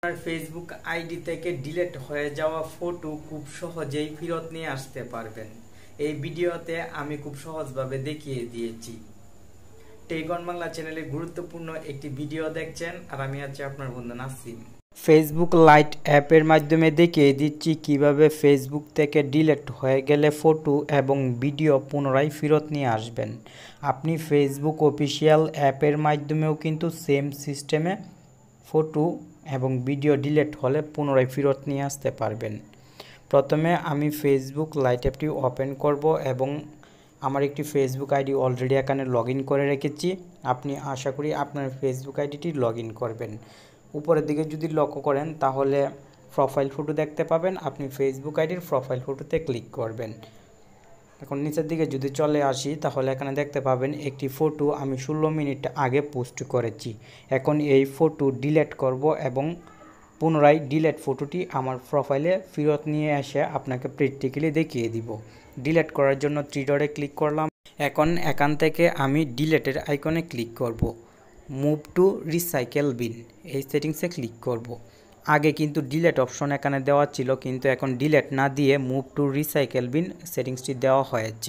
Facebook ID থেকে delete হয়ে যাওয়া ফটো খুব সহজেই ফেরত নিয়ে আসতে পারবেন। এই ভিডিওতে আমি খুব সহজভাবে দেখিয়ে দিয়েছি। টেকন বাংলা চ্যানেলে গুরুত্বপূর্ণ একটি ভিডিও দেখছেন আর আমি আছি আপনার বন্ধু নাসিম। ফেসবুক লাইট অ্যাপের মাধ্যমে দেখিয়ে দিচ্ছি কিভাবে ফেসবুক থেকে ডিলিট হয়ে গেলে ফটো এবং ভিডিও পুনরায় ফেরত নিয়ে আসবেন। আপনি ফেসবুক অফিসিয়াল অ্যাপের মাধ্যমেও কিন্তু সেম সিস্টেমে ফটো এবং ভিডিও ডিলিট হলে পুনরায় ফেরত নিয়ে আসতে পারবেন। প্রথমে আমি ফেসবুক লাইট অ্যাপটি ওপেন করব এবং আমার একটি ফেসবুক আইডি অলরেডি এখানে লগইন করে রেখেছি। আপনি আশা করি আপনার ফেসবুক আইডিটি লগইন করবেন। উপরের দিকে যদি লক্ষ্য করেন তাহলে প্রোফাইল ফটো দেখতে পাবেন। আপনি ফেসবুক আইডির প্রোফাইল ফটোতে ক্লিক করবেন। এখন নিচের দিকে যদি চলে আসি তাহলে এখানে দেখতে পাবেন একটি ফটো আমি 16 মিনিট আগে পোস্ট করেছি। এখন এই ফটো ডিলিট করব এবং পুনরায় ডিলিট ফটোটি আমার প্রোফাইলে ফেরত নিয়ে এসে আপনাকে প্র্যাকটিক্যালি দেখিয়ে দিব। ডিলিট করার জন্য থ্রি ডটে ক্লিক করলাম। এখন এখান থেকে আমি ডিলিটের আইকনে ক্লিক করব। মুভ টু রিসাইকেল বিন এই সেটিংসে ক্লিক করব। আগে কিন্তু ডিলিট অপশন এখানে দেওয়া ছিল, কিন্তু এখন ডিলিট না দিয়ে মুভ টু রিসাইকেল বিন সেটিংসটি দেওয়া হয়েছে।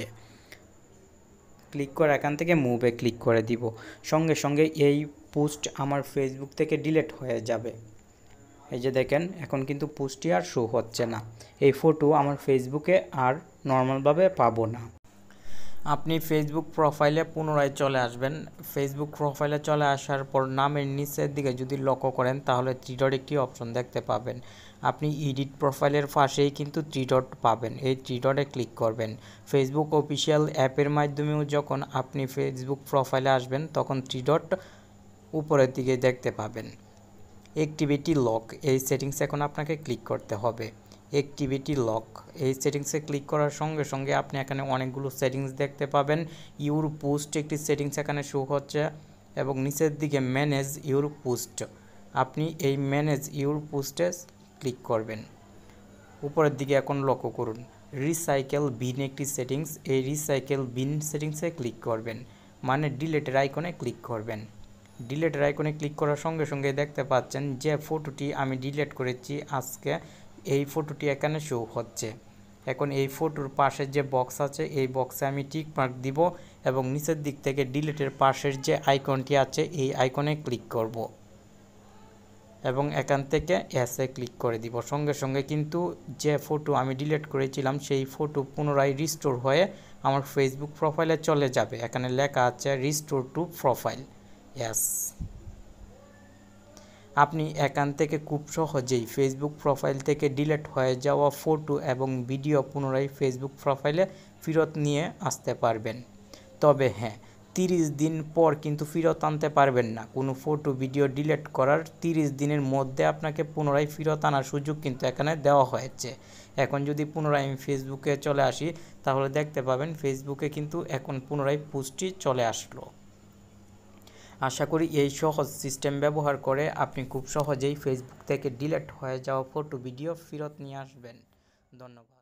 ক্লিক করে এখান থেকে মুভে ক্লিক করে দিব। সঙ্গে সঙ্গে এই পোস্ট আমার ফেসবুক থেকে ডিলিট হয়ে যাবে। এই যে দেখেন এখন কিন্তু পোস্টটি আর শো হচ্ছে না। এই ফটো আমার ফেসবুকে আর নর্মালভাবে পাবো না। আপনি ফেসবুক প্রোফাইলে পুনরায় চলে আসবেন। ফেসবুক প্রোফাইলে চলে আসার পর নামের নিচের দিকে যদি লক্ষ্য করেন তাহলে থ্রি ডট একটি অপশন দেখতে পাবেন। আপনি এডিট প্রোফাইলের পাশেই কিন্তু থ্রি ডট পাবেন। এই থ্রি ডটে ক্লিক করবেন। ফেসবুক অফিসিয়াল অ্যাপের মাধ্যমেও যখন আপনি ফেসবুক প্রোফাইলে আসবেন তখন থ্রি ডট উপরের দিকে দেখতে পাবেন। অ্যাক্টিভিটি লক এই সেটিংসে এখন আপনাকে ক্লিক করতে হবে। অ্যাক্টিভিটি লক এই সেটিংসে ক্লিক করার সঙ্গে সঙ্গে আপনি এখানে অনেকগুলো সেটিংস দেখতে পাবেন। ইউর পোস্ট একটি সেটিংস এখানে শো হচ্ছে এবং নিচের দিকে ম্যানেজ ইউর পোস্ট, আপনি এই ম্যানেজ ইউর পোস্টে ক্লিক করবেন। উপরের দিকে এখন লক্ষ্য করুন রিসাইকেল বিন একটি সেটিংস, এই রিসাইকেল বিন সেটিংসে ক্লিক করবেন, মানে ডিলিটের আইকনে ক্লিক করবেন। ডিলিটের আইকনে ক্লিক করার সঙ্গে সঙ্গে দেখতে পাচ্ছেন যে ফটোটি আমি ডিলিট করেছি আজকে, এই ফটোটি এখানে শো হচ্ছে। এখন এই ফটোর পাশে যে বক্স আছে এই বক্সে আমি টিক মার্ক দিব এবং নিচের দিক থেকে ডিলিটের পাশের যে আইকনটি আছে এই আইকনে ক্লিক করব এবং এখান থেকে এসে ক্লিক করে দিব। সঙ্গে সঙ্গে কিন্তু যে ফটো আমি ডিলিট করেছিলাম সেই ফটো পুনরায় রিস্টোর হয়ে আমার ফেসবুক প্রোফাইলে চলে যাবে। এখানে লেখা আছে রিস্টোর টু প্রোফাইল। ইয়েস, আপনি এখান থেকে খুব সহজেই ফেসবুক প্রোফাইল থেকে ডিলিট হয়ে যাওয়া ফটো এবং ভিডিও পুনরায় ফেসবুক প্রোফাইলে ফেরত নিয়ে আসতে পারবেন। তবে হ্যাঁ, 30 দিন পর কিন্তু ফেরত আনতে পারবেন না। কোনো ফটো ভিডিও ডিলিট করার 30 দিনের মধ্যে আপনাকে পুনরায় ফেরত আনার সুযোগ কিন্তু এখানে দেওয়া হয়েছে। এখন যদি পুনরায় আমি ফেসবুকে চলে আসি তাহলে দেখতে পাবেন ফেসবুকে কিন্তু এখন পুনরায় পোস্টটি চলে আসলো। আশা করি এই সহজ সিস্টেম ব্যবহার করে আপনি খুব সহজেই ফেসবুক থেকে ডিলিট হয়ে যাওয়া ফটো ভিডিও ফেরত নিয়ে আসবেন। ধন্যবাদ।